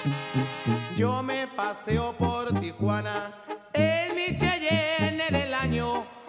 Yo me paseo por Tijuana en mi Cheyenne del año